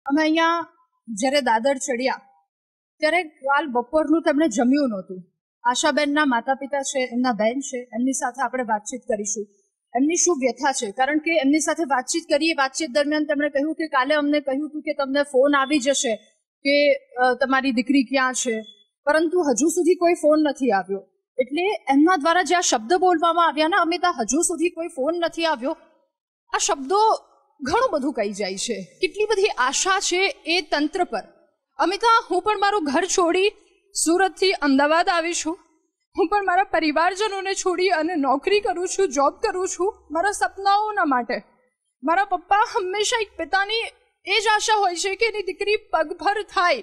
અમે અહીંયા જ્યારે દાદર ચડ્યા ત્યારે કાલ બપોરનું તેમણે જમ્યું નહોતું. આશાબેનના માતા પિતા છે, એમના બહેન છે, એમની સાથે આપણે વાતચીત કરીશું. એમની શું વ્યથા છે, કારણ કે એમની સાથે વાતચીત કરીએ. વાતચીત દરમિયાન તેમણે કહ્યું કે કાલે અમને કહ્યું હતું કે તમને ફોન આવી જશે કે તમારી દીકરી ક્યાં છે, પરંતુ હજુ સુધી કોઈ ફોન નથી આવ્યો. એટલે એમના દ્વારા જે આ શબ્દ બોલવામાં આવ્યા ને, અમિતા, હજુ સુધી કોઈ ફોન નથી આવ્યો, આ શબ્દો ઘણું બધું કહી જાય છે. કેટલી બધી આશા છે એ તંત્ર પર. અમિતા, હું પણ મારું ઘર છોડી સુરતથી અમદાવાદ આવી છું. હું પણ મારા પરિવારજનોને છોડી અને નોકરી કરું છું, જોબ કરું છું મારા સપનાઓના માટે. મારા પપ્પા હંમેશા એક પિતાની એ જ આશા હોય છે કે એની દીકરી પગભર થાય.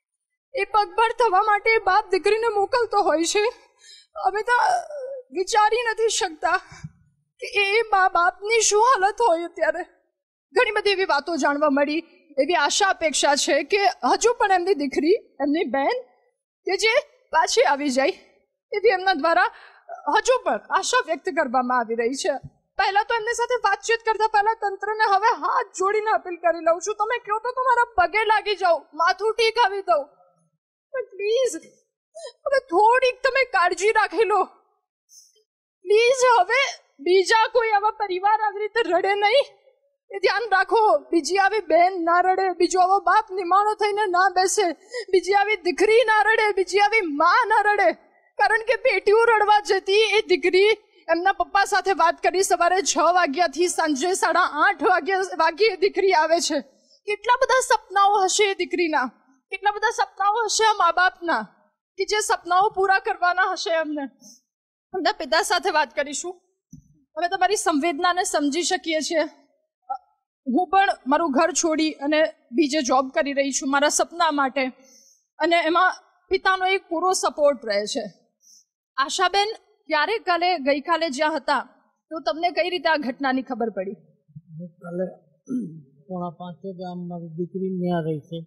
એ પગભર થવા માટે બાપ દીકરીને મોકલતો હોય છે. અમિતા, વિચારી નથી શકતા કે એ બાપની શું હાલત હોય અત્યારે. ઘણી બધી એવી વાતો જાણવા મળી. એવી આશા અપેક્ષા છે કે હજુ પણ એમની દીકરી, એમની બહેન કે જે પાછી આવી જાય, એવી એમના દ્વારા હજુ પણ આશા વ્યક્ત કરવામાં આવી રહી છે. પહેલા તો એમની સાથે વાતચીત કરતા પહેલા તંત્રને હવે હાથ જોડીને અપીલ કરી લઉં છું, તમે કહો તો તમારા પગે લાગી જાઓ, માથું ટેકાવી દઉં, પ્લીઝ હવે થોડીક તમે કાળજી રાખી લો. પ્લીઝ હવે બીજા કોઈ આવા પરિવાર આવી રીતે રડે નહીં, એ ધ્યાન રાખો. બીજી આવી બહેન ના રડે, બીજો આવો બાપ નિમાણો થઈને ના બેસે, બીજી આવી દીકરી ના રડે, બીજી આવી માં ના રડે. કારણ કે પેટીઓ રડવા જતી એ દીકરી એમના પપ્પા સાથે વાત કરી, સવારે 6 વાગ્યાથી સાંજે 8:30 વાગ્યે દીકરી આવે છે. કેટલા બધા સપનાઓ હશે એ દીકરીના, કેટલા બધા સપનાઓ હશે આ મા બાપના, કે જે સપનાઓ પૂરા કરવાના હશે એમને. એમના પિતા સાથે વાત કરીશું. અમે તમારી સંવેદનાને સમજી શકીએ છીએ. હું પણ મારું ઘર છોડી અને બીજે જોબ કરી રહી છું મારા સપના માટે, અને એમાં પિતાનો એક પૂરો સપોર્ટ રહે છે. આશાબેન, ક્યારે ગઈકાલે જ્યાં હતા તો તમને કઈ રીતે આ ઘટનાની ખબર પડી? કાલે 4:30 આમ મારી દીકરી ત્યાં રહી છે,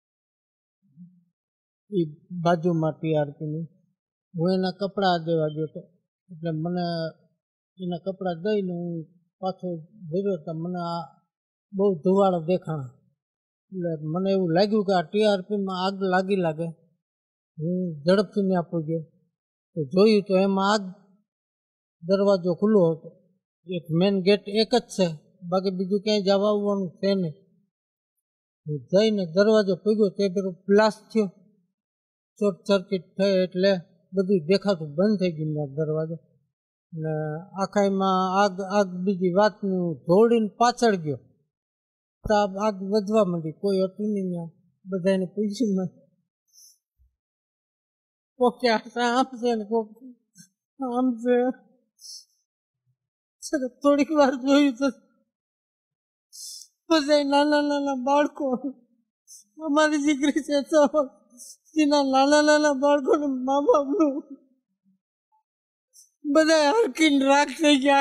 એ બાજુમાં ટીઆરપીની. હું એના કપડાં દેવા ગયો હતો, એટલે મને એના કપડાં દઈને હું પાછો ભર્યો તો મને આ બહુ ધુવાળો દેખાણા. એટલે મને એવું લાગ્યું કે આ ટીઆરપીમાં આગ લાગે. હું ઝડપથી ત્યાં પહોંચ્યો તો જોયું તો એમાં આગ, દરવાજો ખુલ્લો હતો. એક મેન ગેટ એક જ છે, બાકી બીજું ક્યાંય જવા આવવાનું છે નહીં. જઈને દરવાજો પીગ્યો તે પેલો બ્લાસ્ટ થયો, શોર્ટ સર્કિટ થઈ એટલે બધું દેખાતું બંધ થઈ ગયું દરવાજો. ને આખાઈમાં આગ બીજી વાતનું દોડીને પાછળ ગયો તો આગ વધવા માંડી. કોઈ હતું નહીં ત્યાં. બધાને પૂછ્યું કોકે આમ છે ને કોક આમ છે. થોડીક વાર જોયું તો બધા નાના બાળકો, અમારી દીકરી છે તો એના નાના બાળકોને મા બાપનું બધા હરકીને રાખ થઈ ગયા.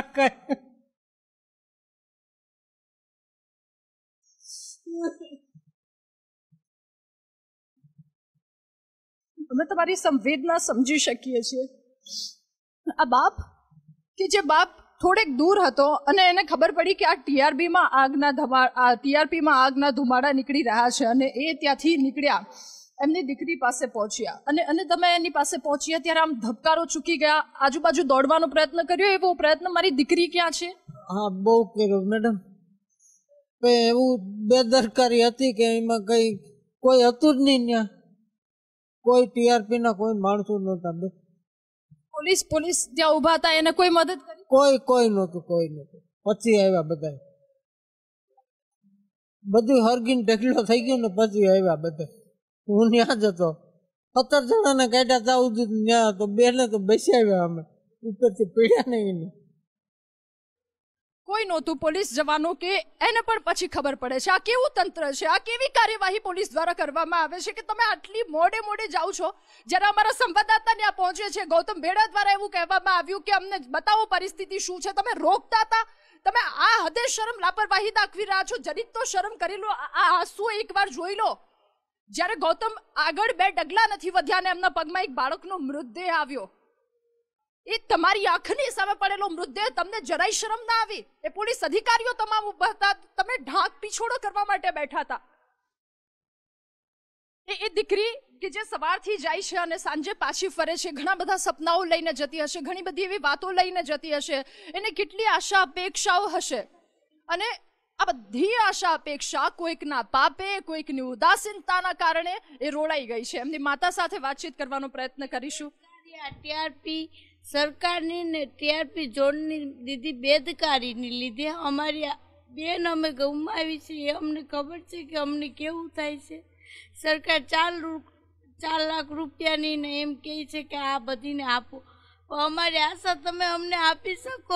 અમે તમારી સંવેદના સમજી શકીએ છીએ. આ બાપ કે જે બાપ થોડેક દૂર હતો અને એને ખબર પડી કે આ ટીઆરપીમાં આગના ધુમાડા નીકળી રહ્યા છે, અને એ ત્યાંથી નીકળ્યા, એમની દીકરી પાસે પહોંચ્યા, અને તમે એની પાસે પહોંચ્યા ત્યારે આમ ધબકારો ચૂકી ગયા, આજુબાજુ દોડવાનો પ્રયત્ન કર્યો. એવો પ્રયત્ન, મારી દીકરી ક્યાં છે? હા, બહુ કર્યો મેડમ. એવું બેદરકારી હતી કે એમાં કઈ કોઈ હતું જ નહીં ત્યાં. કોઈ ટીઆરપી ના કોઈ માણસો નહોતા. પોલીસ ત્યાં ઉભા હતા, એને કોઈ મદદ કરી? કોઈ નહોતું. પછી આવ્યા બધા, બધું હરગીને ઢગલો થઈ ગયો ને પછી આવ્યા બધા. હું ત્યાં જ હતો. 17 જણાને કાઢ્યા ત્યાં ત્યાં તો 2 ને તો બેસી આવ્યા અમે, ઉપરથી પીડ્યા નહીં. કોઈ નહોતું પોલીસ જવાનું કે એને પણ પછી ખબર પડે છે. આ કેવું તંત્ર છે? આ કેવી કાર્યવાહી પોલીસ દ્વારા કરવામાં આવે છે કે તમે આટલી મોડે જાઓ છો? જ્યારે અમારા સંવાદદાતા ત્યાં પહોંચે છે, ગૌતમ ભેડા દ્વારા એવું કહેવામાં આવ્યું કે અમને બતાવો પરિસ્થિતિ શું છે. તમે રોકતા હતા. તમે આ હદે શરમ, લાપરવાહી દાખવી રહ્યા છો. જરીક તો શરમ કરી લો. આ આંસુ એકવાર જોઈ લો. જ્યારે ગૌતમ આગળ 2 ડગલા નથી વધ્યા ને એમના પગમાં એક બાળકનો મૃતદેહ આવ્યો, એ તમારી આંખની સામે પડેલો મૃતદેહ, તમને જરાય શરમ ના આવી? એ પોલીસ અધિકારીઓ તમામ ઉભા હતા, તમે ઢાંક પીછોડો કરવા માટે બેઠા હતા. એ દીકરી કે જે સવારથી જાય છે અને સાંજે પાછી ફરે છે, ઘણા બધા સપનાઓ લઈને જતી હશે, ઘણી બધી એવી વાતો લઈને જતી હશે, એને કેટલી આશા અપેક્ષાઓ હશે, અને આ બધી આશા અપેક્ષા કોઈકના પાપે, કોઈકની ઉદાસીનતાના કારણે એ રોડાઈ ગઈ છે. એમની માતા સાથે વાતચીત કરવાનો પ્રયત્ન કરીશું. ટીઆરપી સરકારની ને ટીઆરપી ઝોનની દીધી બેદકારીની લીધે અમારી બેન અમે ગુમાવી છે. એ અમને ખબર છે કે અમને કેવું થાય છે. સરકાર 4 લાખ રૂપિયાની ને એમ કહે છે કે આ બધીને આપો, અમારી આશા તમે અમને આપી શકો.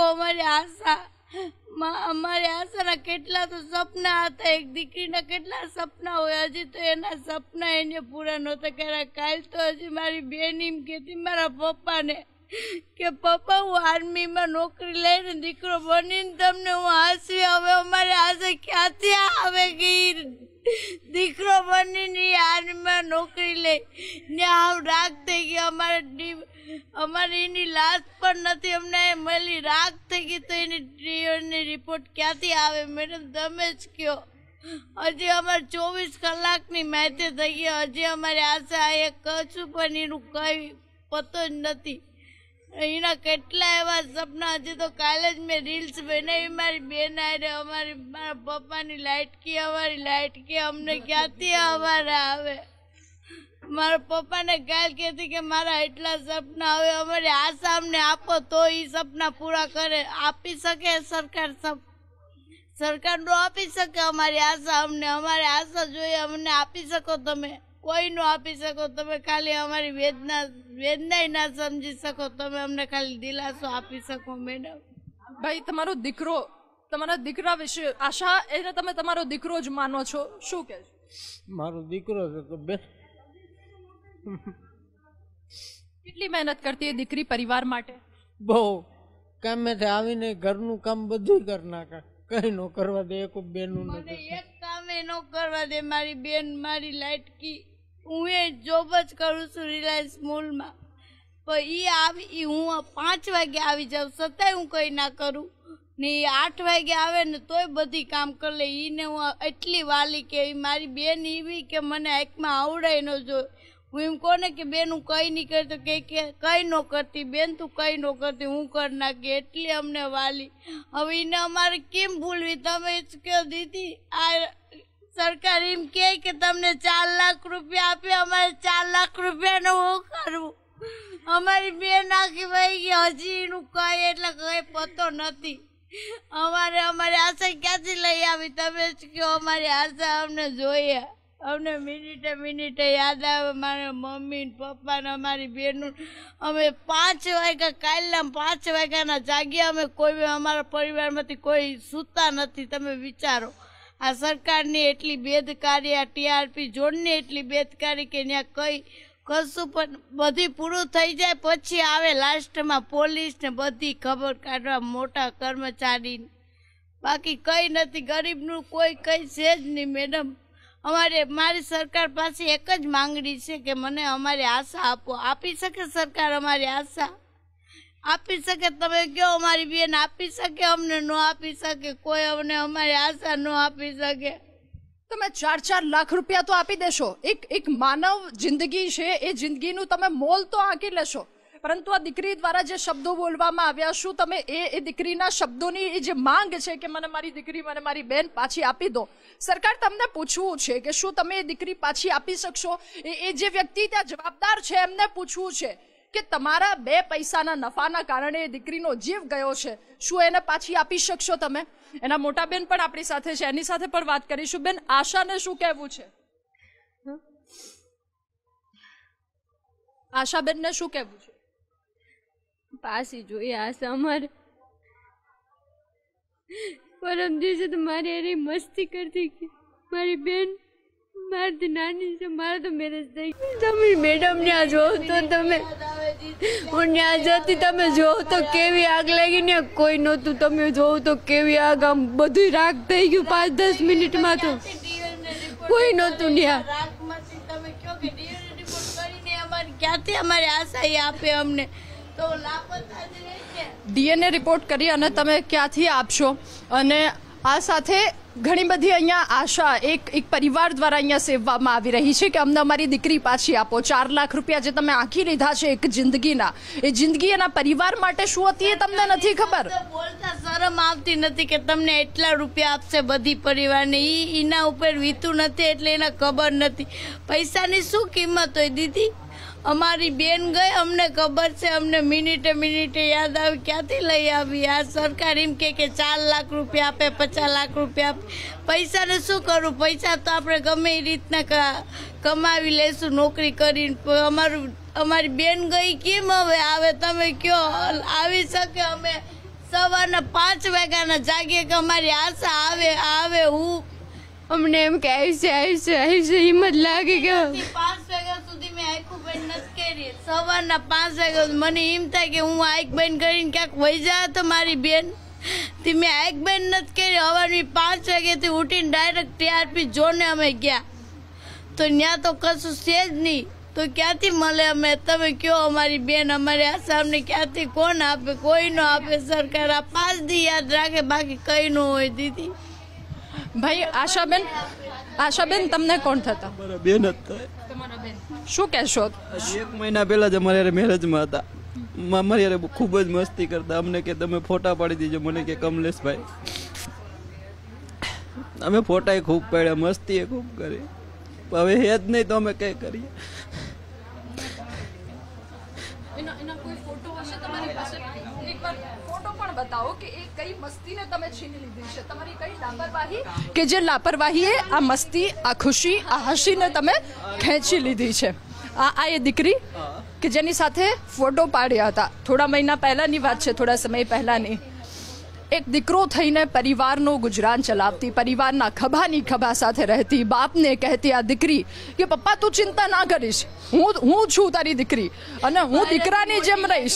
અમારી આશાના કેટલા તો સપના હતા, એક દીકરીના કેટલા સપના હોય, હજી તો એના સપના એને પૂરા નહોતા કર્યા. કાલ તો હજી મારી બેન એમ કહેતી મારા પપ્પાને કે પપ્પા હું આર્મીમાં નોકરી લઈને દીકરો બનીને તમને હું હાંસવી. હવે અમારી આશા ક્યાંથી આવે કે દીકરો બનીને આર્મીમાં નોકરી લે ને આમ રાગ થઈ ગઈ. અમારી એની લાશ પણ નથી અમને મળી, રાગ થઈ ગઈ. તો એની રિપોર્ટ ક્યાંથી આવે મેડમ તમે જ કહો. હજી અમારે 24 કલાકની માહિતી થઈ ગઈ, હજી અમારી આશા એ કશું પણ એનું કઈ પતો જ નથી. એના કેટલા એવા સપના, હજી તો કાલે જ મેં રીલ્સ બનાવી મારી બેન આરે મારા પપ્પાની લાઇટકી, અમારી લાઇટકી અમને ક્યાંથી અમારે આવે. મારા પપ્પાને કાલ કહેતી કે મારા એટલા સપના, હવે અમારી આશા અમને આપો તો એ સપના પૂરા કરે. આપી શકે સરકાર નો આપી શકે અમારી આશા અમને. અમારી આશા જોઈએ અમને આપી શકો તમે, કોઈ નો આપી શકો તમે. ખાલી અમારી વેદના ના સમજી શકો તમે, અમને ખાલી દિલાસો આપી શકો મેડમ. ભાઈ તમારો દીકરો, તમારા દીકરા વિશે આશા એને તમે તમારો દીકરો જ માનો છો, શું કહે છે? મારો દીકરો છે તો બેન કેટલી મહેનત કરતી એ દીકરી પરિવાર માટે? બહુ કામેથી આવીને ઘરનું કામ બધું કરી નાખે, કઈ નો કરવા દે. એક બેનનું નથી, એક કામે નો કરવા દે. મારી બેન મારી લાઇટકી, હું એ જોબ જ કરું છું રિલાયન્સ મોલમાં, પણ હું 5 વાગે આવી જાઉં છતાંય હું કંઈ ના કરું ને. 8 વાગે આવે ને તોય બધી કામ કરી લે. એને હું એટલી વાલી કે મારી બેન એવી કે મને આંખમાં આવડાય ન જોઈ. હું એમ કોને કે બેન હું કંઈ નહીં કરતો કે કંઈ ન કરતી બેન, તું કંઈ ન કરતી, હું કરી નાખી. એટલી અમને વાલી. હવે એને અમારે કેમ ભૂલવી? તમે જ કહો દીદી. આ સરકાર એમ કે તમને 4 લાખ રૂપિયા આપે, અમારે 4 લાખ રૂપિયાનું શું કરવું? અમારી બેન આખી વહી ગઈ, હજી એનું કંઈ એટલે કંઈ પતો નથી. અમારી આશા ક્યાંથી લઈ આવી? તમે જ કહો. અમારી આશા અમને જોઈએ, અમને મિનિટે યાદ આવે મારા મમ્મી ને પપ્પા ને અમારી બહેનું. અમે 5 વાગ્યા, કાલના 5 વાગ્યાના જાગ્યા અમે. કોઈ અમારા પરિવારમાંથી કોઈ સૂતા નથી. તમે વિચારો, આ સરકારની એટલી બેદકારી, આ ટીઆરપી ઝોનની એટલી બેદકારી કે ત્યાં કશું પણ બધી પૂરું થઈ જાય પછી આવે લાસ્ટમાં પોલીસ ને બધી ખબર કાઢવા, મોટા કર્મચારી. બાકી કંઈ નથી. ગરીબનું કોઈ કંઈ છે જ નહીં મેડમ. મારી સરકાર પાસે એક જ માંગણી છે કે મને અમારી આશા આપો. આપી શકે સરકાર અમારી આશા? આપી શકે? તમે કહો અમારી બેન આપી શકે? અમને ન આપી શકે કોઈ. અમને અમારી આશા ન આપી શકે. તમે 4 લાખ રૂપિયા તો આપી દેશો. એક માનવ જિંદગી છે, એ જિંદગીનું તમે મોલ તો આંકી લેશો, પરંતુ આ દીકરી દ્વારા જે શબ્દો બોલવામાં આવ્યા, શું તમે એ દીકરીના શબ્દોની એ જે માંગ છે કે મને મારી દીકરી, મને મારી બેન પાછી આપી દો, સરકાર તમને પૂછવું છે કે શું તમે એ દીકરી પાછી આપી શકશો? એ જે વ્યક્તિ ત્યાં જવાબદાર છે એમને પૂછવું છે કે તમારા 2 પૈસાના નફાના કારણે એ દીકરીનો જીવ ગયો છે, શું એને પાછી આપી શકશો તમે? એના મોટા બેન પણ આપણી સાથે છે, એની સાથે પણ વાત કરીશું. બેન, આશાને શું કહેવું છે? આશાબેનને શું કહેવું છે? પાછી જોઈએ આશા અમારે. પરમ દિવસે તો મારી એની મસ્તી કરતી કે મારી બેન મારી નાની છે, મારે તો મેરેજ થઈ ગઈ. તમે મેડમ ત્યાં જોવો તો તમે, હું ત્યાં જતી તમે જોવો તો કેવી આગ લાગી ને કોઈ નહોતું. તમે જોવો તો કેવી આગ, આમ બધું રાગ થઈ ગયું 5-10 મિનિટમાં. તો કોઈ નહોતું ત્યાં. ક્યાંથી અમારી આશા એ આપે અમને? તો ડીએનએ રિપોર્ટ કરી અને તમે ક્યાંથી આપશો? અને આ સાથે ઘણી બધી અહીંયા આશા એક પરિવાર દ્વારા અહીંયા સેવવામાં આવી રહી છે કે અમને અમારી દીકરી પાછી આપો. 4 લાખ રૂપિયા જે તમે આંકી લીધા છે એક જિંદગીના, એ જિંદગી એના પરિવાર માટે શું હતી એ તમને નથી ખબર. બોલતા શરમ આવતી નથી કે તમને એટલા રૂપિયા આપશે બધી પરિવારને. એના ઉપર વીતું નથી એટલે એને ખબર નથી પૈસાની શું કિંમત હોય. દીદી અમારી બેન ગઈ, અમને ખબર છે, અમને મિનિટે મિનિટે યાદ આવી, ક્યાંથી લઈ આવી. આ સરકાર એમ કે 4 લાખ રૂપિયા આપે, 50 લાખ રૂપિયા આપે. પૈસાને શું કરું? પૈસા તો આપણે ગમે એ રીતના કમાવી લેશું નોકરી કરીને. અમારી બેન ગઈ કેમ હવે આવે? તમે કયો આવી શકે? અમે સવારના 5 વાગ્યાના જાગીએ કે અમારી આશા આવે. હું અમને એમ કે આવી હિંમત લાગે કે 5 વાગ્યા સુધી મેં આખું બંધ નથી કરી. સવારના 5 વાગ્યા મને એમ થાય કે હું આંખ બંધ કરીને ક્યાંક વહી જાય તો મારી બેન થી મેં આંખ બંધ નથી કરી. સવારની 5 વાગ્યાથી ઉઠીને ડાયરેક્ટ ટીઆરપી જોને અમે ગયા તો ત્યાં તો કશું છે જ નહીં. તો ક્યાંથી મળે અમે? તમે કયો અમારી બેન, અમારી આશા અમને ક્યાંથી કોણ આપે? કોઈ ન આપે. સરકાર આ 5 દી યાદ રાખે, બાકી કઈ ન હોય. દીદી ભાઈ આશાબેન તમને કોણ થતા? મારા બેન જ થાય. તમારા બેન શું કહેશો? 1 મહિના પહેલા જ અમારે મેરેજમાં હતા. અમારી યારે ખૂબ જ મસ્તી કરતા. અમને કે તમે ફોટા પાડી દીજો. મને કે કમલેશભાઈ, અમે ફોટા ખૂબ પાડ્યા, મસ્તી ખૂબ કરી. હવે હે જ નહીં તો અમે કઈ કરીએ? એના કોઈ ફોટો હશે તમારી પાસે? એકવાર ફોટો પણ બતાવો કે એ કઈ મસ્તીને તમે છીની લીધી છે, તમારી કઈ લાપરવાહી કે જે લાપરવાહીએ આ મસ્તી, આ ખુશી, આ હસીને તમે ખેંચી લીધી છે. આ એ દીકરી કે જેની સાથે ફોટો પાડ્યા હતા. થોડા મહિના પહેલાની વાત છે, થોડા સમય પહેલાની. એક દીકરો થઈને પરિવારનું ગુજરાન ચલાવતી, પરિવારના ખભાની ખભા સાથે રહેતી, બાપને કહેતી આ દીકરી કે પપ્પા તું ચિંતા ના કરીશ, હું છું તારી દીકરી અને હું દીકરાની જેમ રહીશ.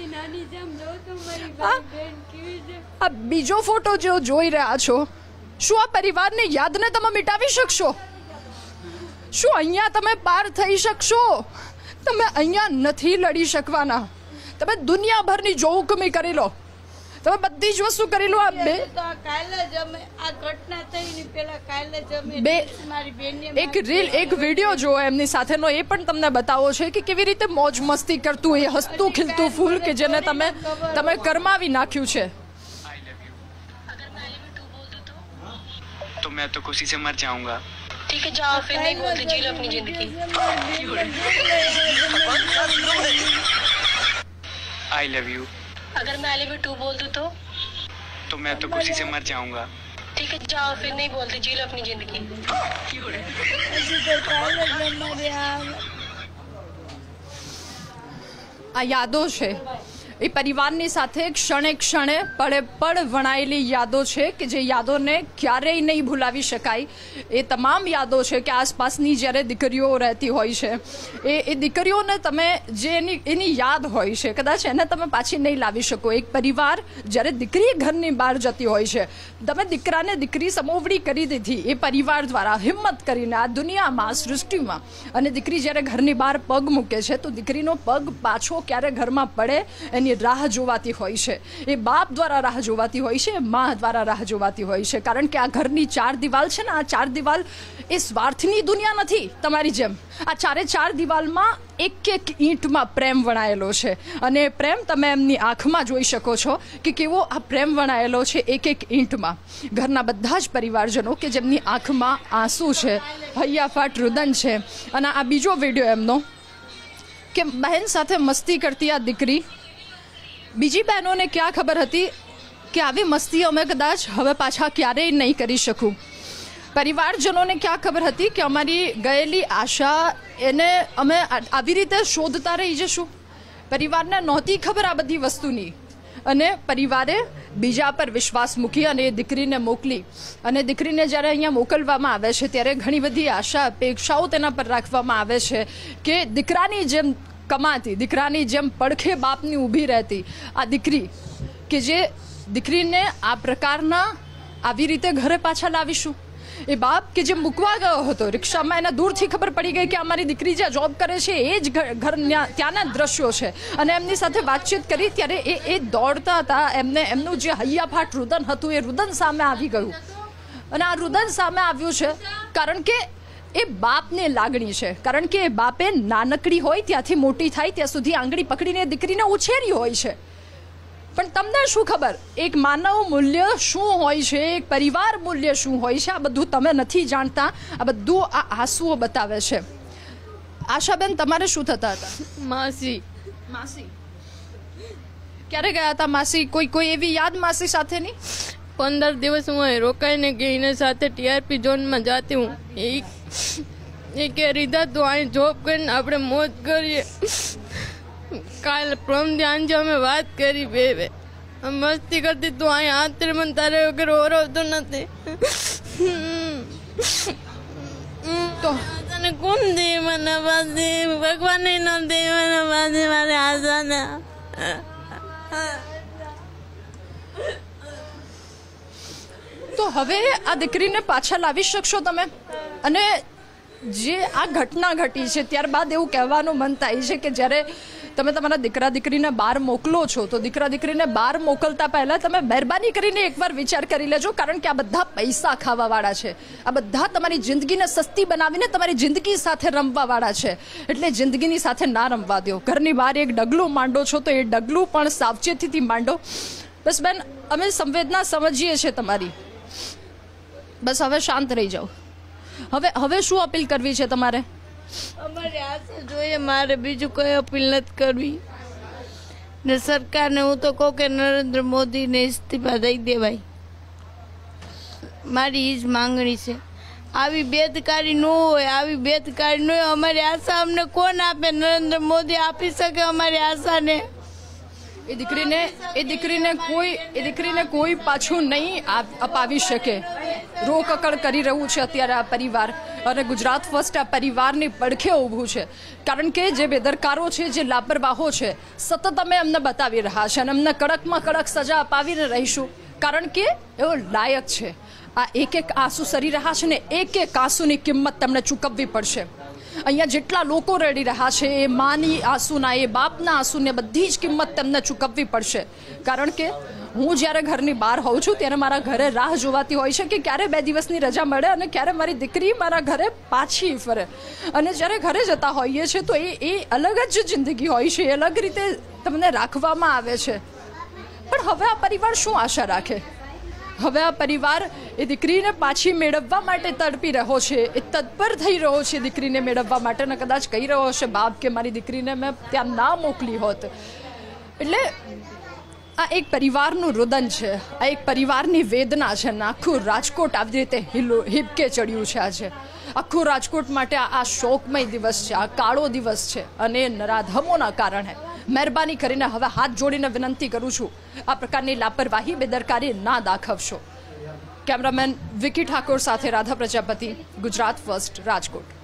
આ બીજો ફોટો જો જોઈ રહ્યા છો, શું આ પરિવારની યાદને તમે મિટાવી શકશો? શું અહીંયા તમે પાર થઈ શકશો? તમે અહીંયા નથી લડી શકવાના. તમે દુનિયાભરની જોખમી કરી લો, તમે બધી જ વસ્તુ કરી લો. આ બે કાલે જ અમે આ ઘટના થઈને પેલા કાલે જ અમે મારી બેનને એક વિડીયો જો એમની સાથેનો, એ પણ તમને બતાવો છે કે કેવી રીતે મોજ મસ્તી કરતું એ હસતું ખીલતું ફૂલ કે જેને તમે કરમાવી નાખ્યું છે. तो मैं तो खुशी से मर जाऊंगा. ठीक है जाओ, फिर नहीं बोलते, जी लो अपनी जिंदगी. I love you. अगर मैं आई लव यू 2 बोल दूं तो मैं तो खुशी से मर जाऊंगा. ठीक है जाओ, फिर नहीं बोलते, जी लो अपनी जिंदगी. આ યાદો છે એ પરિવારની સાથે ક્ષણે ક્ષણે પળે પળ વણાયેલી યાદો છે કે જે યાદોને ક્યારેય નહીં ભૂલાવી શકાય. એ તમામ યાદો છે કે આસપાસની જ્યારે દીકરીઓ રહેતી હોય છે એ દીકરીઓને તમે જે એની યાદ હોય છે કદાચ એને તમે પાછી નહીં લાવી શકો. એક પરિવાર જ્યારે દીકરી ઘરની બહાર જતી હોય છે, તમે દીકરાને દીકરી સમોવડી કરી દીધી એ પરિવાર દ્વારા હિંમત કરીને આ દુનિયામાં, સૃષ્ટિમાં, અને દીકરી જ્યારે ઘરની બહાર પગ મૂકે છે તો દીકરીનો પગ પાછો ક્યારે ઘરમાં પડે એની રાહ જોવાતી હોય છે. એ બાપ દ્વારા રાહ જોવાતી હોય છે, મા દ્વારા રાહ જોવાતી હોય છે. કારણ કે આ ઘરની 4 દિવાલ છે ને, આ 4 દિવાલ એ સ્વાર્થની દુનિયા નથી તમારી જેમ. આ 4 દિવાલમાં એક ઈંટમાં પ્રેમ વણાયેલો છે અને પ્રેમ તમે એમની આંખમાં જોઈ શકો છો કે કેવો આ પ્રેમ વણાયેલો છે એક ઈંટમાં. ઘરના બધા જ પરિવારજનો કે જેમની આંખમાં આંસુ છે, હૈયાફાટ રુદન છે. અને આ બીજો વિડીયો એમનો કે બહેન સાથે મસ્તી કરતી આ દીકરી, બીજી બહેનોને ક્યાં ખબર હતી કે આવી મસ્તી અમે કદાચ હવે પાછા ક્યારેય નહીં કરી શકું. પરિવારજનોને ક્યાં ખબર હતી કે અમારી ગયેલી આશા એને અમે આવી રીતે શોધતા રહી જશું. પરિવારને નહોતી ખબર આ બધી વસ્તુની અને પરિવારે બીજા પર વિશ્વાસ મૂકી અને એ દીકરીને મોકલી. અને દીકરીને જ્યારે અહીંયા મોકલવામાં આવે છે ત્યારે ઘણી બધી આશા અપેક્ષાઓ તેના પર રાખવામાં આવે છે કે દીકરાની જેમ કમાતી, દીકરાની જેમ પડખે બાપની ઊભી રહેતી આ દીકરી કે જે દીકરીને આ પ્રકારના આવી રીતે ઘરે પાછા લાવીશું. એ બાપ કે જે મૂકવા ગયો હતો રિક્ષામાં, એને દૂરથી ખબર પડી ગઈ કે અમારી દીકરી જ્યાં જોબ કરે છે એ જ ઘરના ત્યાંના દ્રશ્યો છે. અને એમની સાથે વાતચીત કરી ત્યારે એ દોડતા હતા, એમનું જે હૈયાફાટ રુદન હતું એ રુદન સામે આવી ગયું. અને આ રુદન સામે આવ્યું છે કારણ કે એ બાપને લાગણી છે, કારણ કે એ બાપે નાનકડી હોય ત્યાંથી મોટી થાય ત્યાં સુધી આંગળી પકડીને દીકરીને ઉછેરી હોય છે. પણ તમને શું ખબર એક માનવ મૂલ્ય શું હોય છે, એક પરિવાર મૂલ્ય શું હોય છે, આ બધું તમે નથી જાણતા. આ બધું આ આંસુઓ બતાવે છે. આશાબેન, તમારે શું થતા હતા? માસી માસી ક્યારે ગયા હતા? માસી કોઈ એવી યાદ માસી સાથેની? 15 દિવસ હું અહીં રોકાઈને ગઈ, એના સાથે ટીઆરપી ઝોનમાં જાતી હું. એ કે રીધા તું અહીં જોબ કરીને આપણે મોજ કરીએ. કાલે પ્રમદી આંજે અમે વાત કરી, બે મસ્તી કરતી, તું અહીં આંતરે મને તારે વગર ઓરવતો નથી. તો તને કોણ દે મને પાસે? ભગવાન ન દે મને પાસે મારે આશા. તો હવે આ દીકરીને પાછા લાવી શકશો તમે? અને જે આ ઘટના ઘટી છે ત્યારબાદ એવું કહેવાનું મન થાય છે કે જ્યારે તમે તમારા દીકરા દીકરીને બહાર મોકલો છો તો દીકરા દીકરીને બહાર મોકલતા પહેલા તમે મહેરબાની કરીને એકવાર વિચાર કરી લેજો, કારણ કે આ બધા પૈસા ખાવાવાળા છે. આ બધા તમારી જિંદગીને સસ્તી બનાવીને તમારી જિંદગી સાથે રમવાવાળા છે. એટલે જિંદગીની સાથે ના રમવા દો. ઘરની બહાર એક ડગલું માંડો છો તો એ ડગલું પણ સાવચેતીથી માંડો. બસ બેન, અમે સંવેદના સમજીએ છીએ તમારી. બસ હવે શાંત રહી જાઓ. હવે શું અપીલ કરવી છે તમારે? અમારી આશા જોઈએ, મારે બીજું કોઈ અપીલ નથી કરવી. ને સરકારને હું તો કહું કે નરેન્દ્ર મોદીને ઇસ્તીફા દઈ દેવાય. મારી એ જ માંગણી છે. આવી બેદકારી ન હોય, આવી બેદકારી ન હોય. અમારી આશા અમને કોણ આપે? નરેન્દ્ર મોદી આપી શકે અમારી આશાને? એ દીકરીને કોઈ પાછું નહીં અપાવી શકે. રોકકળ કરી રહ્યું છે અત્યારે આ પરિવાર, અને ગુજરાત ફર્સ્ટ આ પરિવારની પડખે ઊભું છે. કારણ કે જે બેદરકારો છે, જે લાપરવાહો છે, સતત અમે એમને બતાવી રહ્યા છે અને અમને કડકમાં કડક સજા અપાવીને રહીશું, કારણ કે એવો લાયક છે. આ એક આંસુ સરી રહ્યા છે ને, એક આંસુની કિંમત તમને ચૂકવવી પડશે. અહીંયા જેટલા લોકો રડી રહ્યા છે, એ માની આંસુના, એ બાપના આંસુને બધી જ કિંમત તેમને ચૂકવવી પડશે. કારણ કે હું જ્યારે ઘરની બહાર હોઉં છું ત્યારે મારા ઘરે રાહ જોવાતી હોય છે કે ક્યારે 2 દિવસની રજા મળે અને ક્યારે મારી દીકરી મારા ઘરે પાછી ફરે. અને જ્યારે ઘરે જતા હોઈએ છીએ તો એ અલગ જ જિંદગી હોય છે, એ અલગ રીતે તમને રાખવામાં આવે છે. પણ હવે આ પરિવાર શું આશા રાખે? હવે આ પરિવાર એ દીકરીને પાછી મેળવવા માટે તડપી રહ્યો છે, એ તત્પર થઈ રહ્યો છે દીકરીને મેળવવા માટે. અને કદાચ કહી રહ્યો હશે બાપ કે મારી દીકરીને મેં ત્યાં ના મોકલી હોત. એટલે આ એક પરિવારનું રુદન છે, આ એક પરિવારની વેદના છે. અને આખું રાજકોટ આવી રીતે હિબકે ચડ્યું છે આજે. આખું રાજકોટ માટે આ શોકમય દિવસ છે, આ કાળો દિવસ છે. અને નરાધમોના કારણે મહેરબાની કરીને હવે હાથ જોડીને વિનંતી કરું છું, આ પ્રકારની લાપરવાહી, બેદરકારી ના દાખવશો. કેમેરામેન વિકી ઠાકોર સાથે રાધા પ્રજાપતિ, ગુજરાત ફર્સ્ટ, રાજકોટ.